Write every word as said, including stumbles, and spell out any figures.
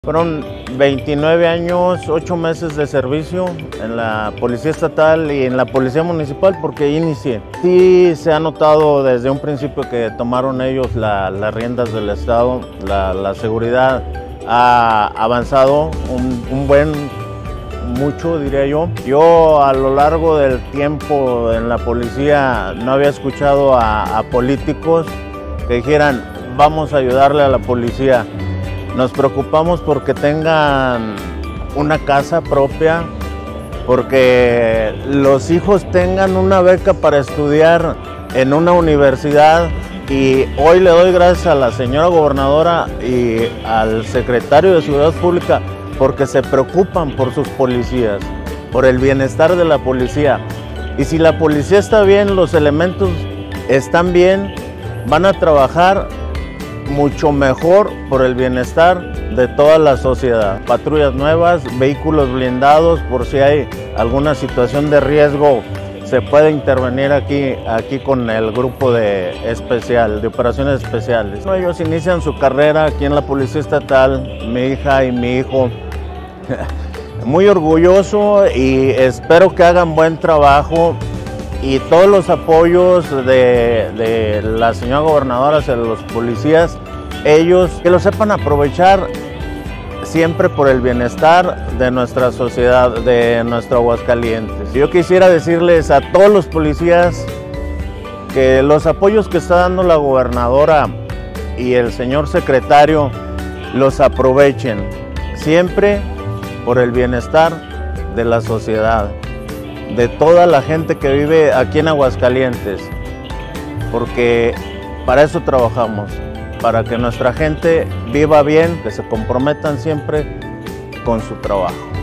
Fueron veintinueve años, ocho meses de servicio en la Policía Estatal y en la Policía Municipal porque inicié. Sí se ha notado desde un principio que tomaron ellos la, las riendas del Estado, la, la seguridad ha avanzado un, un buen, mucho diría yo. Yo a lo largo del tiempo en la policía no había escuchado a, a políticos que dijeran vamos a ayudarle a la policía. Nos preocupamos porque tengan una casa propia, porque los hijos tengan una beca para estudiar en una universidad, y hoy le doy gracias a la señora gobernadora y al secretario de Seguridad Pública porque se preocupan por sus policías, por el bienestar de la policía. Y si la policía está bien, los elementos están bien, van a trabajar mucho mejor por el bienestar de toda la sociedad. Patrullas nuevas, vehículos blindados, por si hay alguna situación de riesgo, se puede intervenir aquí, aquí con el grupo de especial, de operaciones especiales. Ellos inician su carrera aquí en la Policía Estatal, mi hija y mi hijo. Muy orgulloso y espero que hagan buen trabajo. Y todos los apoyos de, de la señora gobernadora hacia los policías, ellos que lo sepan aprovechar siempre por el bienestar de nuestra sociedad, de nuestro Aguascalientes. Yo quisiera decirles a todos los policías que los apoyos que está dando la gobernadora y el señor secretario los aprovechen, siempre por el bienestar de la sociedad, de toda la gente que vive aquí en Aguascalientes, porque para eso trabajamos, para que nuestra gente viva bien, que se comprometan siempre con su trabajo.